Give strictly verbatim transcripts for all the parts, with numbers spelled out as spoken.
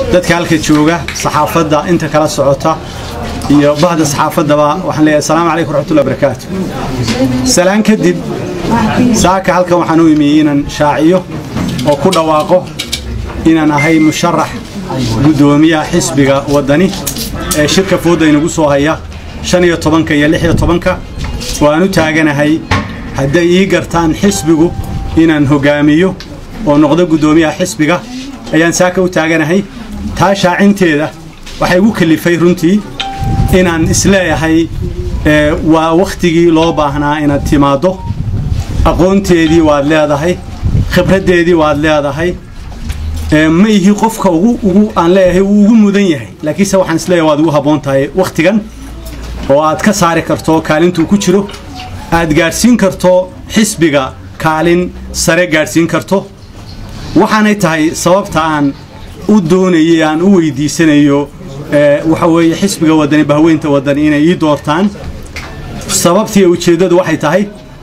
dadka halka jooga saxaafadda inta kala socota iyo bahda saxaafaddaba waxaan leeyahay assalaamu calaykum waraxmatullahi wabarakaatu. salaan kadib saaka halkan waxaan u imiyey inaan shaaciyo oo ku dhawaaqo inaan ahay musharax gudoomiyaha xisbiga wadani ee shirka fooda inagu soo haya shan iyo tobanka iyo lix iyo tobanka waan u taaganahay hadday ii gartaan xisbigu inaan hogaamiyo oo noqdo gudoomiyaha xisbiga ayaan saaka u taaganahay. taa shaacinteeda waxay ugu kalifay runtii inaan isleeyahay waa waqtigii loo baahnaa inaad timaado, aqoonteedii waad leedahay, khibraddeedii waad leedahay, ma ihi qofka ugu ugu aan leeyahay uu ugu mudan yahay, laakiinse waxaan isleeyahay waad ugu habboon tahay waqtigan oo aad ka saari karto kaalintuu ku jiro, aad gaadhsiin karto xisbiga kaalin sare gaadhsiin karto. waxaanay tahay sababta aan u doonayay aan u weydiisanayo waxa weeye xisbiga wadani bahweynta wadani inay ii doortaan. sababtii ujeedadu waxay tahay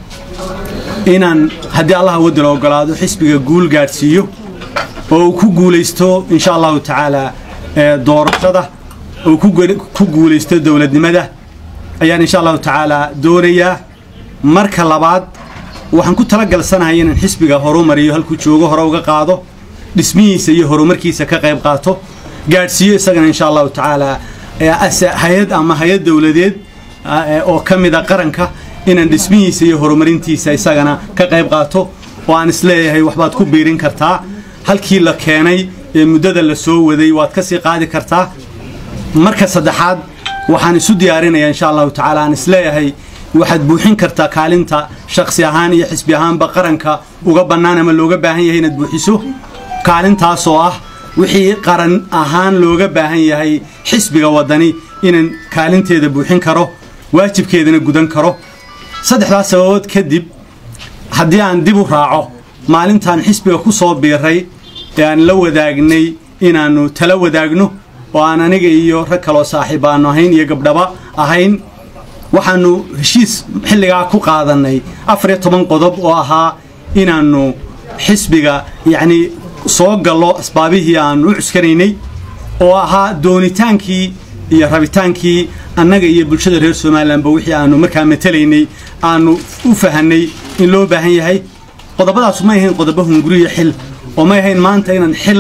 inaan haddii allah waddan ogolaado xisbiga guul gaadhsiiyo oo uu ku guulaysto insha allahu tacaala doorashada oo ku guulaysto dowladnimada ayaan insha allahu tacaala doonayaa. marka labaad waxaan ku talagalsanahay inaan xisbiga horumariyo, halkuu joogo hore uga qaado, dhismihiisa iyo horumarkiisa ka qayb qaato, gaadhsiiyo isagana insha allahu tacaala hay-ad ama hay-ad dowladeed oo ka mida qaranka inaan dhismihiisa iyo horumarintiisa isagana ka qayb qaato oo aan isleeyahay waxbaad ku biirin kartaa. halkii la keenay ee muddada la soo waday waad ka sii qaadi kartaa. marka saddexaad waxaan isu diyaarinayaa insha allahu tacaala aan isleeyahay waxaad buuxin kartaa kaalinta shakhsi ahaan iyo xisbi ahaanba qaranka uga bannaan ama looga baahan yahay inaad buuxiso kaalintaas oo ah wixii qaran ahaan looga baahan yahay xisbiga wadani inaan kaalinteeda buuxin karo, waajibkeedana gudan karo. saddexdaas sababood kadib haddii aan dib u raaco maalintaan xisbiga ku soo biiray ee aan la wadaagnay inaannu tala wadaagno oo aan aniga iyo rag kaloo saaxiib aanu ahayn iyo gabdhaba ahayn, waxaannu heshiis xilligaa ku qaadannay afar iyo toban qodob oo ahaa inaannu xisbiga yacnii soo gallo asbaabihii aannu u cuskanaynay oo ahaa doonitaankii iyo rabitaankii annaga iyo bulshada reer somalilanba wixii aannu markaa matelaynay aannu u fahannay in loo baahan yahay. qodobadaasu may ahayn qodobo hunguriyo xil oo may ahayn maanta inaan xil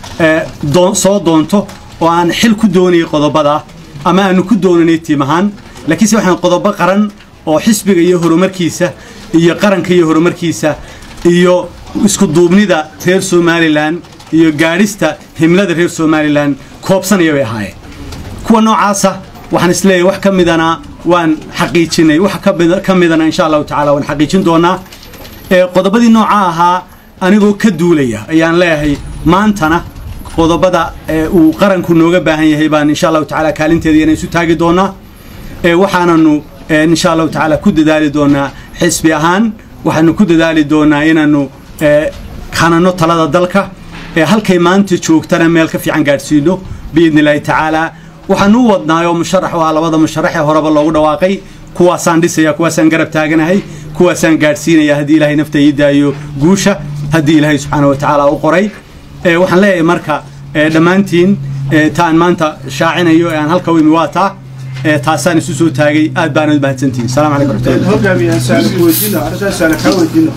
soo doonto oo aan xil ku doonayay qodobadaa ama aannu ku doonanay tiim ahaan, laakiinse waxaan qodobo qaran oo xisbiga iyo horumarkiisa iyo qaranka iyo horumarkiisa iyo isku duubnida reer somalilan iyo gaadhista himlada reer somalilan koobsanaya bay ahaayeen. kuwa noocaasa waxaan isleeyahay wax ka midana waan xaqiijinay, wax ka midana insha allahu tacaala waan xaqiijin doonaa. qodobadii nooca ahaa anigoo ka duulaya ayaan leeyahay maantana qodobada uu qaranku nooga baahan yahay baan insha allahu tacaala kaalinteeda inaan isu taagi doonaa. waxaananu insha allahu tacaala ku dadaali doonaa xisbi ahaan, waxaanu ku dadaali doonaa inaannu hanano talada dalka halkay maanta joogtana meel ka fiican gaadhsiino biidni illaahi tacaala. waxaanu u wadnaayoo musharax waa labada musharax ee horeba loogu dhawaaqay, kuwaasaan dhisaya, kuwaasaan garab taaganahay, kuwaasaan gaadhsiinaya haddii ilaahay nafta ii daayo guusha, haddii ilaahay subxaana wa tacaala u qoray. waxaan leeyahay marka dhammaantiin taan maanta shaacinayo ee aan halka u imi waa taa taasaan isu soo taagay. aad baanad mahadsantihiin. السلام عليكم ورحمة الله. hogaamiyaha saalix weydiino arrinta saalix ka weydiino